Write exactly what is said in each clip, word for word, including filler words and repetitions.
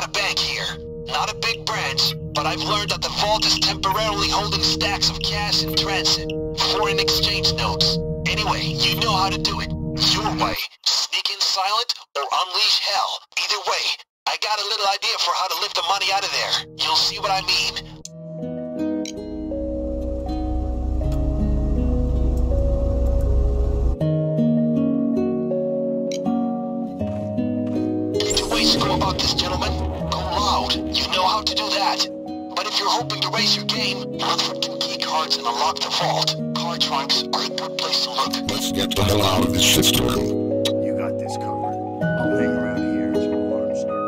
bank here. Not a big branch, but I've learned that the vault is temporarily holding stacks of cash in transit. Foreign exchange notes. Anyway, you know how to do it. Your way. Sneak in silent or unleash hell. Either way, I got a little idea for how to lift the money out of there. You'll see what I mean. To go about this, gentlemen. Go loud. You know how to do that. But if you're hoping to raise your game, look for two key cards and unlock the vault. Card trunks are a good place to look. Let's get the hell out of this shitstorm. You got this covered. I'll hang around here until alarms start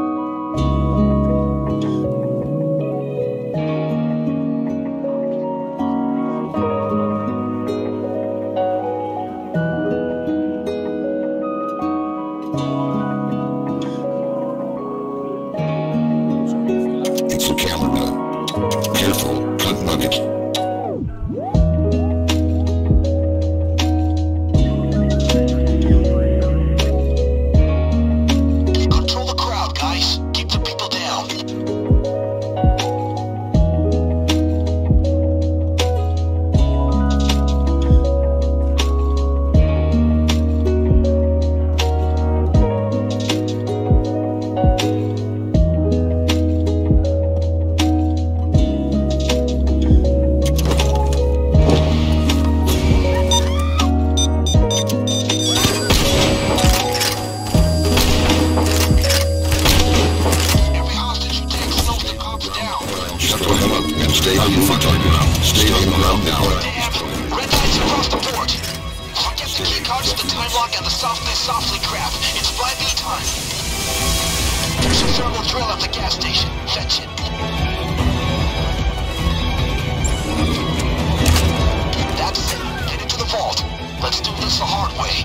It's a camera. Careful, can't run it. Control the crowd, guys. Keep the people down. Every hostage you take slows the cops down. Shut the hell up and stay on the front line. Stay on the ground now. Damn! Red lights across the board! Forget the key cards, the time lock, and the softness softly crap. It's five B time. There's a thermal drill at the gas station. Fetch it. That's it. Get into the vault. Let's do this the hard way.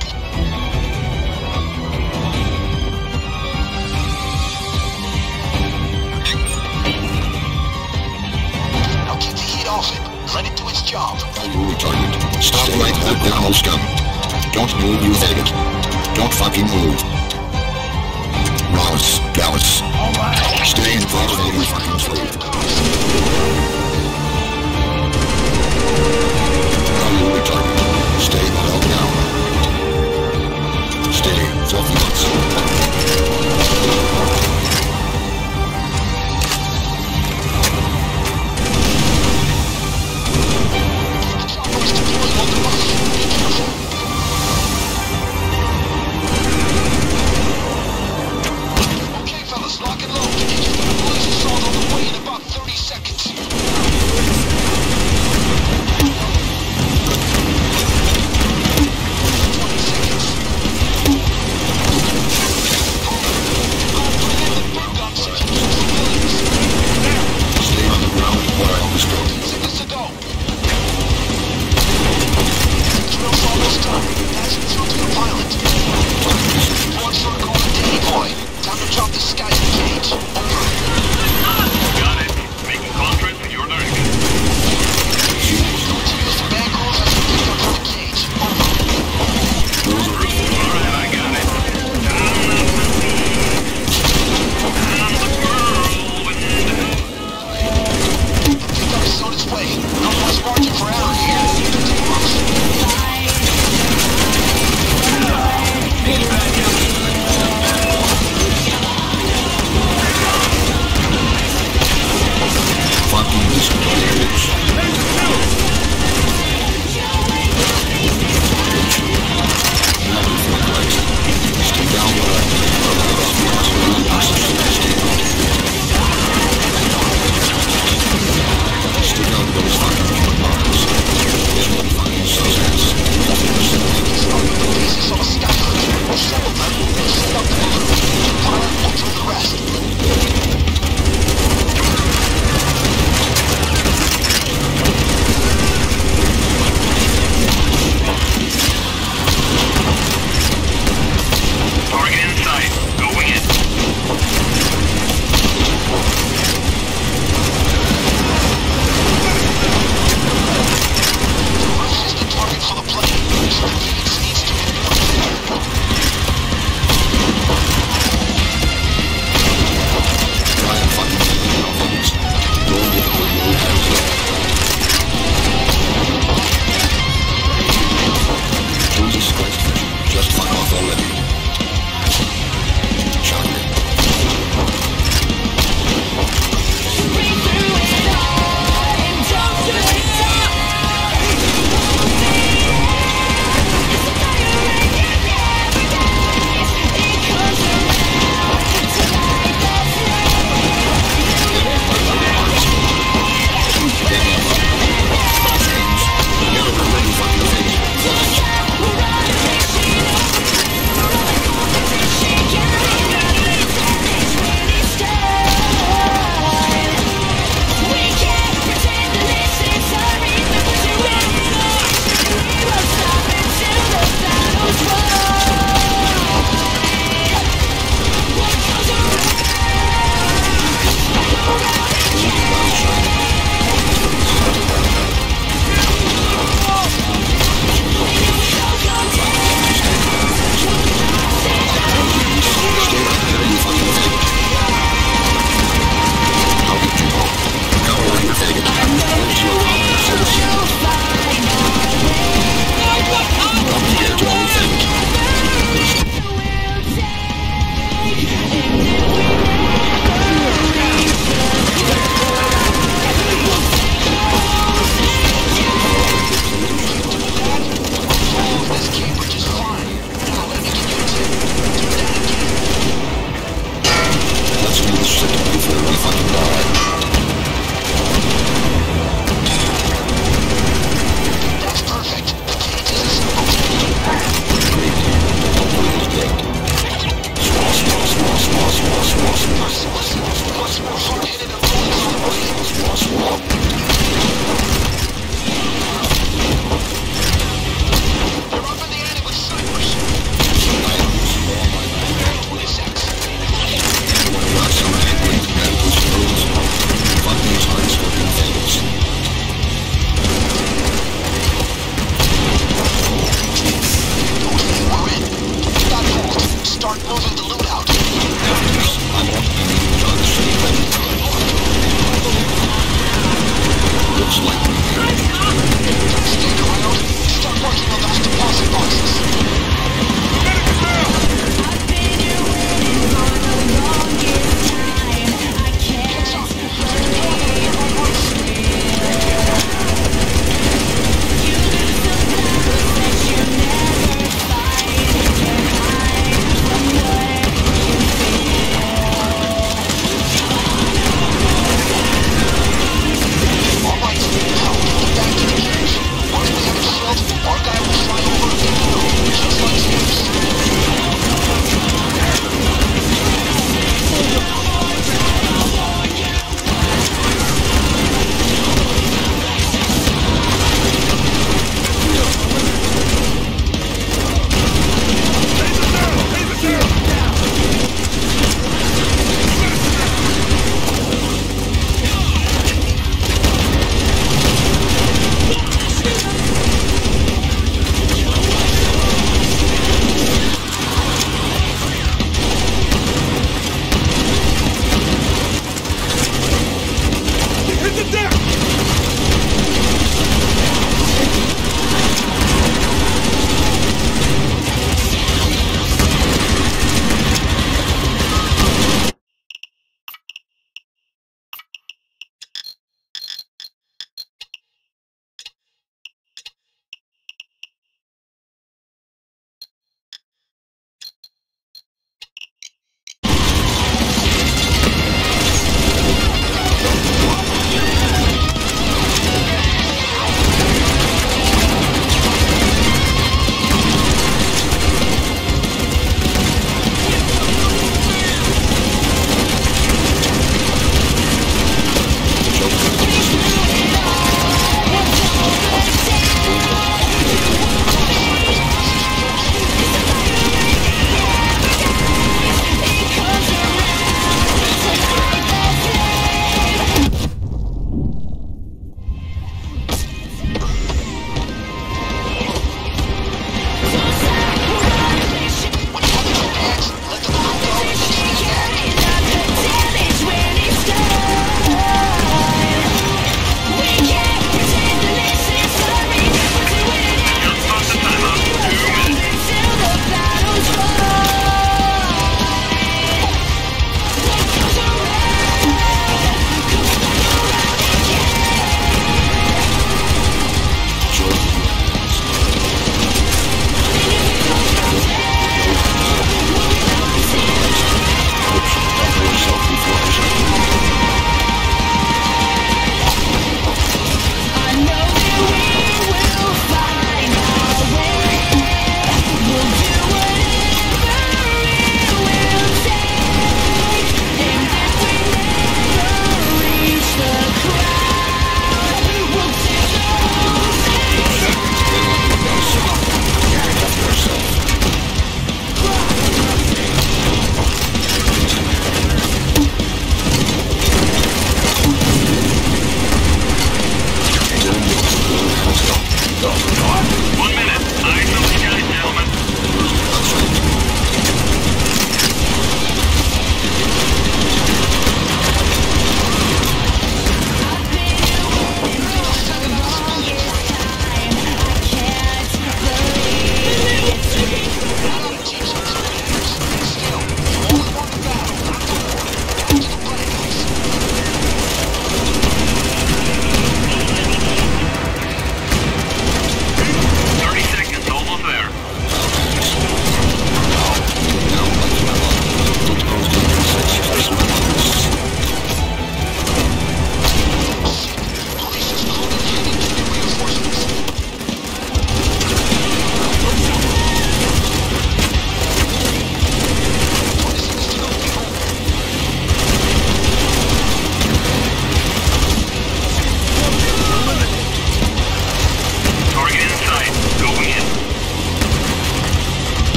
Now keep the heat off it. Let it do its job. Are you retarded? Stop right there, down, scum. Don't move, you faggot. Don't fucking move. Wallace, Dallas. Stay in front of me, you fucking slave. Are you retarded? Stay the hell down. Stay, filthy nuts. Choppers deployed on the roof. Be careful.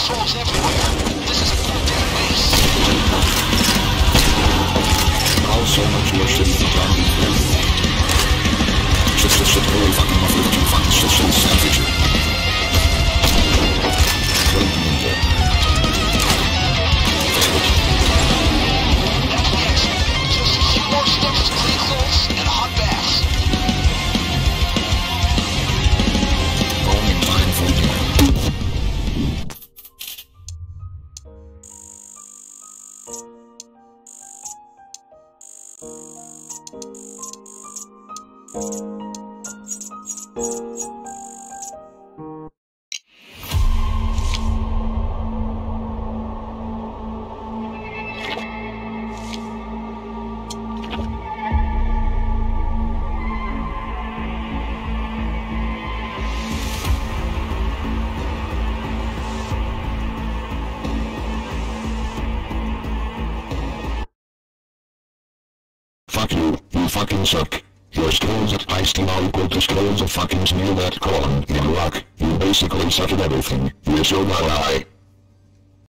patrols everywhere. This is a goddamn base. All so much worse than the zombie. Shit, shit, shit, holy fucking muffler, you fucking shit, shit, savage. Wait a minute. That's the exit. Just a few more steps to clean clothes and hot baths. Only time for you. Fuck you, you fucking suck. Your skills at heisting are equal to skills of fucking Neil that corn in rock. You basically suck at everything. You're so bad.